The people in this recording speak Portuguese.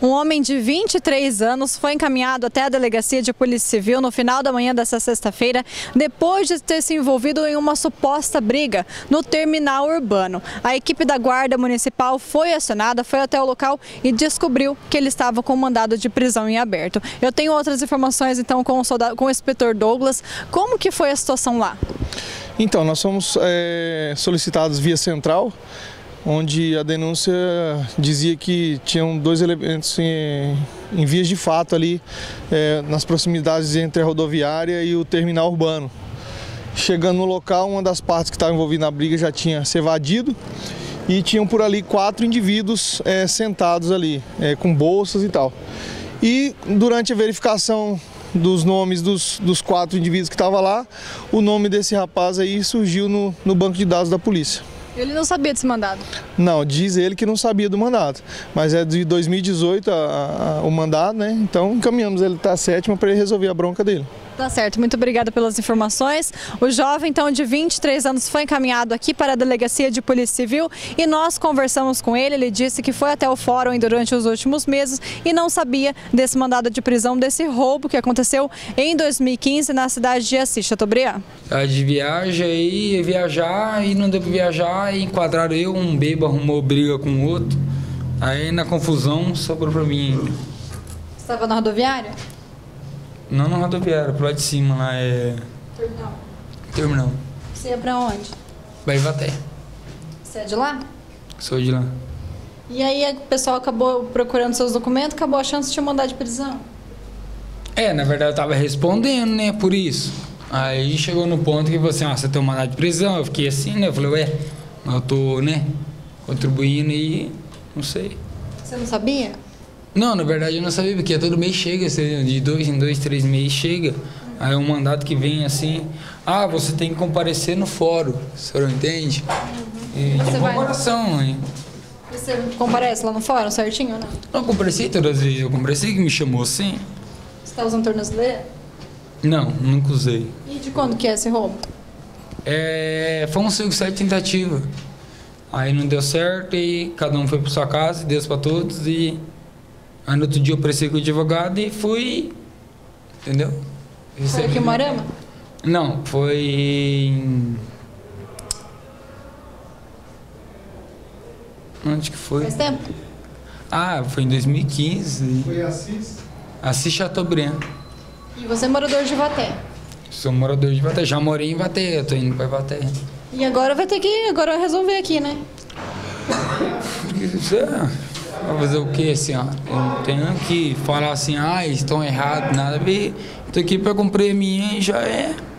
Um homem de 23 anos foi encaminhado até a delegacia de Polícia Civil no final da manhã desta sexta-feira, depois de ter se envolvido em uma suposta briga no terminal urbano. A equipe da Guarda Municipal foi acionada, foi até o local e descobriu que ele estava com mandado de prisão em aberto. Eu tenho outras informações então com o inspetor Douglas. Como que foi a situação lá? Então, nós fomos solicitados via central, onde a denúncia dizia que tinham dois elementos em vias de fato ali, nas proximidades entre a rodoviária e o terminal urbano. Chegando no local, uma das partes que estava envolvida na briga já tinha se evadido e tinham por ali 4 indivíduos sentados ali, com bolsas e tal. E durante a verificação dos nomes dos 4 indivíduos que estavam lá, o nome desse rapaz aí surgiu no banco de dados da polícia. Ele não sabia desse mandado? Não, diz ele que não sabia do mandado, mas é de 2018 o mandado, né? Então encaminhamos ele para a 7ª para ele resolver a bronca dele. Tá certo, muito obrigada pelas informações. O jovem, então, de 23 anos foi encaminhado aqui para a Delegacia de Polícia Civil e nós conversamos com ele. Ele disse que foi até o fórum durante os últimos meses e não sabia desse mandado de prisão, desse roubo que aconteceu em 2015 na cidade de Assis Chateaubriand. De viagem, ia viajar e não deu para viajar e enquadraram eu, um bêbado arrumou briga com o outro. Aí na confusão sobrou para mim ainda. Você estava na rodoviária? Não na rodoviária, pro lado de cima lá Terminal. Terminal. Você ia pra onde? Baivaté. Você é de lá? Sou de lá. E aí o pessoal acabou procurando seus documentos, acabou achando que você tinha mandado de prisão? Na verdade eu tava respondendo, né, por isso. Aí chegou no ponto que você, você tem um mandado de prisão, eu fiquei assim, né, eu falei, mas eu tô, né, contribuindo e não sei. Você não sabia? Não, na verdade eu não sabia, porque todo mês chega, de 2 em 2, 3 meses chega. Aí é um mandato que vem assim, você tem que comparecer no fórum, o senhor entende? E de comparação, hein? Você comparece lá no fórum certinho ou não? Não, compareci todas as vezes, eu compareci que me chamou assim. Você tá usando tornozeleira? Não, nunca usei. E de quando que é esse roubo? Foi um 5-7 tentativa. Aí não deu certo e cada um foi para sua casa, Deus para todos e... Aí no outro dia eu apareci com o advogado e fui, entendeu? Foi aqui em Moarama? Não, foi em... Onde que foi? Faz tempo? Foi em 2015. Foi Assis? Assis Chateaubriand. E você é morador de Ivaté? Sou morador de Ivaté, já morei em Ivaté, eu tô indo para Ivaté. E agora vai ter que resolver aqui, né? Vai fazer o que, senhora? Eu não tenho que falar assim, estão errados, nada a ver. Tô aqui para cumprir a minha e já é.